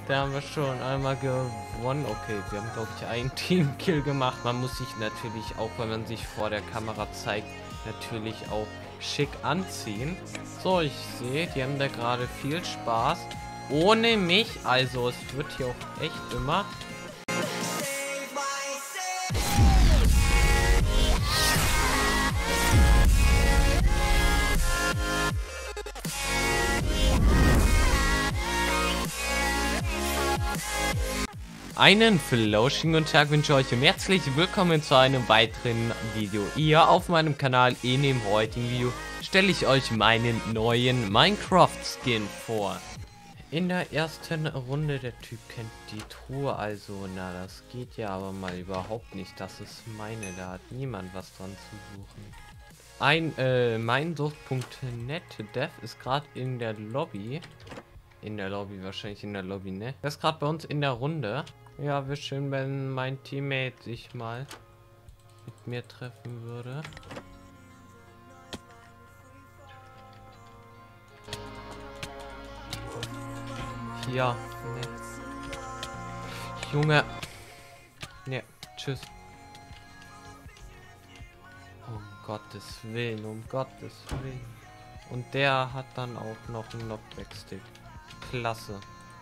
Da haben wir schon einmal gewonnen. Okay, wir haben, glaube ich, einen Teamkill gemacht. Man muss sich natürlich auch, wenn man sich vor der Kamera zeigt, natürlich auch schick anziehen. So, ich sehe, die haben da gerade viel Spaß. Ohne mich, also es wird hier auch echt immer. Einen flauschigen guten Tag wünsche ich euch und herzlich willkommen zu einem weiteren Video hier auf meinem Kanal. In dem heutigen Video stelle ich euch meinen neuen Minecraft-Skin vor. In der ersten Runde, der Typ kennt die Truhe, also na, das geht ja aber mal überhaupt nicht. Das ist meine, da hat niemand was dran zu suchen. Meinsucht.net Dev ist gerade in der Lobby. Wahrscheinlich in der Lobby, ne? Das ist gerade bei uns in der Runde. Ja, wäre schön, wenn mein Teammate sich mal mit mir treffen würde. Ja, ne. Junge. Ne, tschüss. Um Gottes Willen, um Gottes Willen. Und der hat dann auch noch einen Knockback-Stick. Klasse.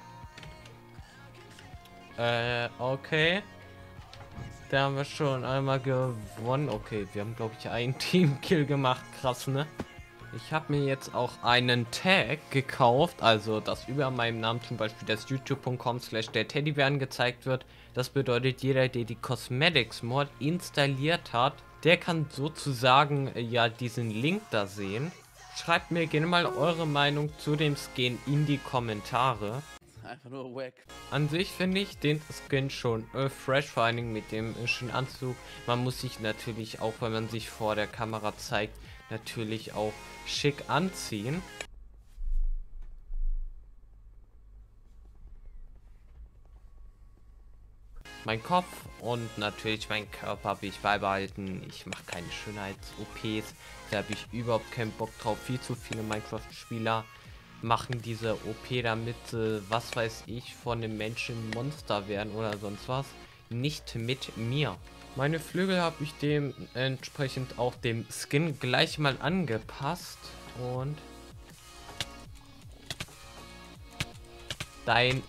Okay. Da haben wir schon einmal gewonnen. Okay, wir haben, glaube ich, einen Teamkill gemacht. Krass, ne? Ich habe mir jetzt auch einen Tag gekauft, also dass über meinem Namen zum Beispiel das youtube.com/der Teddybär angezeigt wird. Das bedeutet, jeder, der die Cosmetics Mod installiert hat, der kann sozusagen ja diesen Link da sehen. Schreibt mir gerne mal eure Meinung zu dem Skin in die Kommentare. Einfach nur wack. An sich finde ich den Skin schon fresh, vor allen Dingen mit dem schönen Anzug. Man muss sich natürlich auch, wenn man sich vor der Kamera zeigt, natürlich auch schick anziehen. Mein Kopf und natürlich mein Körper habe ich beibehalten. Ich mache keine Schönheits-OPs. Da habe ich überhaupt keinen Bock drauf. Viel zu viele Minecraft-Spieler machen diese OP, damit was weiß ich, von einem Menschen Monster werden oder sonst was. Nicht mit mir. Meine Flügel habe ich dementsprechend auch dem Skin gleich mal angepasst. Und dein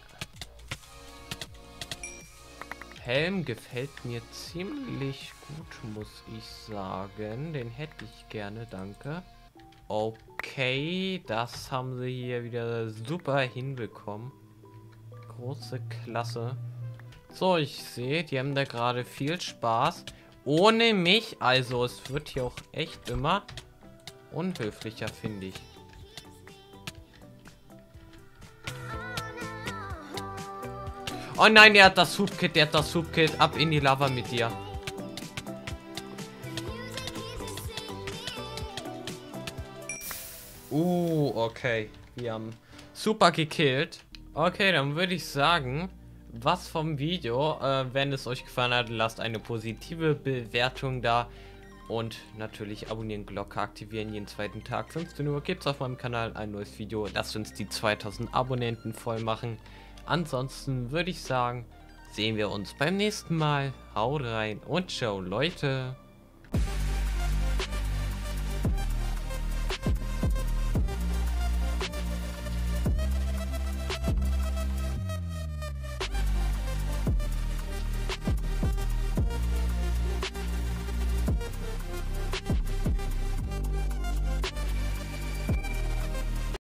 Helm gefällt mir ziemlich gut, muss ich sagen. Den hätte ich gerne, danke. Okay, das haben sie hier wieder super hinbekommen. Große Klasse. So, ich sehe, die haben da gerade viel Spaß. Ohne mich, also es wird hier auch echt immer unhöflicher, finde ich. Oh nein, der hat das Subkit, ab in die Lava mit dir. Okay. Wir haben super gekillt. Okay, dann würde ich sagen, was vom Video. Wenn es euch gefallen hat, lasst eine positive Bewertung da. Und natürlich abonnieren, Glocke aktivieren. Jeden zweiten Tag, 15 Uhr, gibt es auf meinem Kanal ein neues Video. Lasst uns die 2000 Abonnenten voll machen. Ansonsten würde ich sagen, sehen wir uns beim nächsten Mal. Haut rein und ciao, Leute.